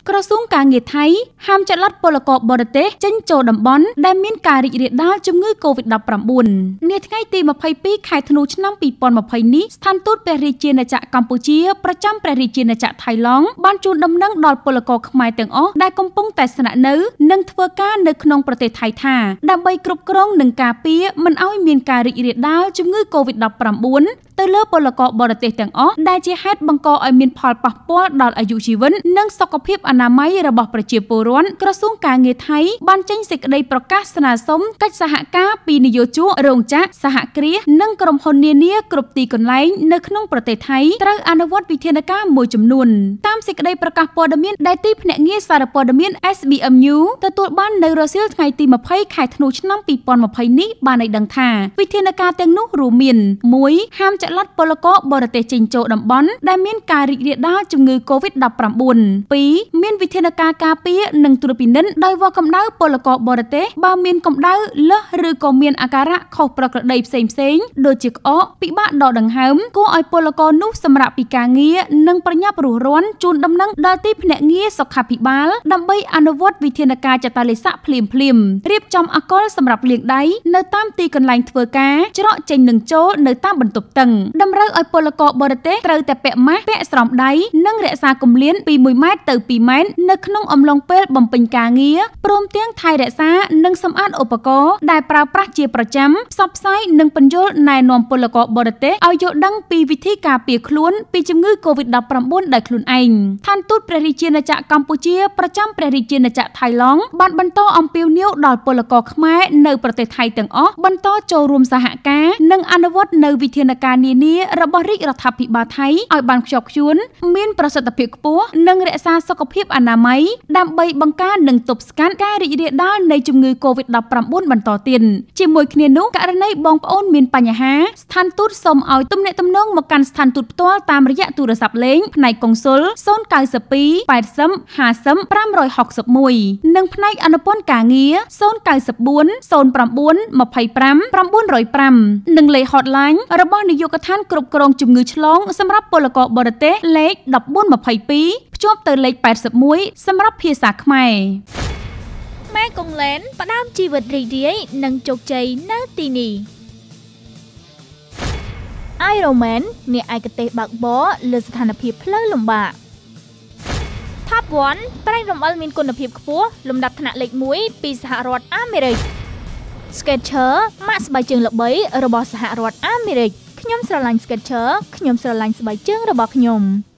ក្រសួងការងារថៃហាមចល័តពលករបរទេសចេញចូលតំបន់ដែលមានការរីករាលដាលជំងឺ COVID-19 នាថ្ងៃទី22ខែធ្នូឆ្នាំ2020នេះស្ថានទូតព្រះរាជាណាចក្រកម្ពុជាប្រចាំព្រះរាជាណាចក្រថៃឡង់បានជូនដំណឹងដល់ពលករខ្មែរទាំងអស់ដែលកំពុងតែស្នាក់នៅនិងធ្វើការនៅក្នុងប្រទេសថៃថាដើម្បីគ្រប់គ្រងនិងការពារមិនឲ្យមានការរីករាលដាលជំងឺ COVID-19 ទៅលើពលករបរទេសទាំងអស់ដែលជាហេតុបង្កឲ្យមានផលប៉ះពាល់ដល់អាយុជីវិតនិងសុខភាពអនាម័យរបស់ប្រជាពលរដ្ឋក្រសួងការងារថៃបានចេញសេចក្តីប្រកាសស្នើសុំកិច្ចសហការពីនយោជករោងចក្រសហគ្រាសនិងក្រុមហ៊ុននានាគ្រប់ទីកន្លែងនៅក្នុងប្រទេសថៃត្រូវអនុវត្តវិធានការមួយចំនួនតាមសេចក្តីប្រកាសព័ត៌មានដែលទីភ្នាក់ងារសារព័ត៌មាន SBM News ទទួលបាននៅរសៀលថ្ងៃទី20ខែធ្នូឆ្នាំ2020នេះបានឲ្យដឹងថាវិធានការទាំងនោះរួមមាន 1. ហាមចល័តពលករបរទេសចេញចូលតំបន់ដែលមានការរីករាលដាលជំងឺ COVID-19 2. មានវិធានការការពារនិងត្រួតពិនិត្យដោយវាស់កម្ដៅពលករបរទេសបើមានកម្ដៅលើសឬក៏មានអាការៈខុសប្រក្រតីផ្សេងៗដូចជាក្អកពិបាកដកដង្ហើមគួរឲ្យពលករនោះសម្រាកពីការងារនិងប្រញាប់រស់រាន់ជូនដំណឹងដល់ទីភ្នាក់ងារសុខាភិបាលដើម្បីអនុវត្តវិធានការចតាឡេស័កភ្លាមរៀបចំអាល់កុលសម្រាប់លាងដៃនៅតាមទីកន្លែងធ្វើការច្រកចេញនិងចូលនៅតាមបន្ទប់តឹងតម្រូវឲ្យពលករបរទេសត្រូវតែពាក់ម៉ាស់ពាក់ស្រោមដៃនិងរក្សាគម្លានពី1ម៉ែត្រទៅ2ម៉ែត្រនៅក្នុងអំឡុងពេលបំពេញការងារព្រមទាំងថែរក្សានិងសម្អាតឧបករណ៍ដែលប្រើប្រាស់ជាប្រចាំផ្សព្វផ្សាយនិងពន្យល់ណែនាំពលករបរទេសឲ្យយល់ដឹងពីវិធីការពារខ្លួនពីជំងឺ COVID-19 ដោយខ្លួនឯងឋានទូតព្រះរាជាណាចក្រកម្ពុជាប្រចាំព្រះរាជាណាចក្រថៃឡង់បានបន្តអំពាវនាវដល់ពលករខ្មែរនៅប្រទេសថៃទាំងអស់បន្តចូលរួមសហការនិងអនុវត្តនៅវិធានការនានារបស់រាជរដ្ឋាភិបាលថៃឲ្យបានខ្ជាប់ខ្ជួនមានប្រសិទ្ធភាពខ្ពស់និងរក្សាសុខភាពអនាម័យដើម្បីបង្ការនិងទប់ស្កាត់ការរីករាលដាលនៃជំងឺ COVID-19 បន្តទៀតជាមួយគ្នានោះករណីបងប្អូនមានបញ្ហាស្ថានទូតសូមឲ្យទំនាក់ទំនងមកកាន់ស្ថានទូតផ្ទាល់តាមរយៈទូរស័ព្ទលេខផ្នែកកុងស៊ុល092 80 50 561និងផ្នែកអនុព័ន្ធការងារ094 09 25 905និងលេខ hotline របស់នាយកដ្ឋានគ្រប់គ្រងជំងឺឆ្លងសម្រាប់ពលករបរទេសលេខ1422ភ្ជាប់ទៅលេខ81សម្រាប់ភាសាខ្មែរម៉ែកុងឡែនផ្ដើមជីវិតរីករាយនិងជោគជ័យនៅទីនេះ Iron Man អ្នកឯកទេសបើកបរលើស្ថានភាពផ្លូវលំបាក Top 1 ប្រេងរំអិលមានគុណភាពខ្ពស់លំដាប់ថ្នាក់លេខ1ពីសហរដ្ឋអាមេរិក Skechers ម៉ាកស្បែកជើងល្បីរបស់សហរដ្ឋអាមេរិកខ្ញុំស្រឡាញ់ Skechers ខ្ញុំស្រឡាញ់ស្បែកជើងរបស់ខ្ញុំ